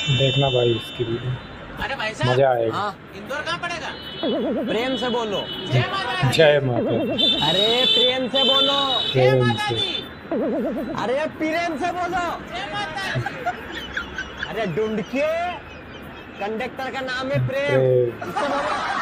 देखना भाई इसकी वीडियो, अरे भाई साहब, मजा आएगा। हाँ इंदौर कहाँ पड़ेगा? प्रेम से बोलो। जय माता दी। जय माता। अरे प्रेम से बोलो। जय प्रेम माता से। दी। अरे प्रेम से बोलो। जय माता दी। अरे ढूंढ के, कंडक्टर का नाम है प्रेम। प्रेम। उससे बोलो।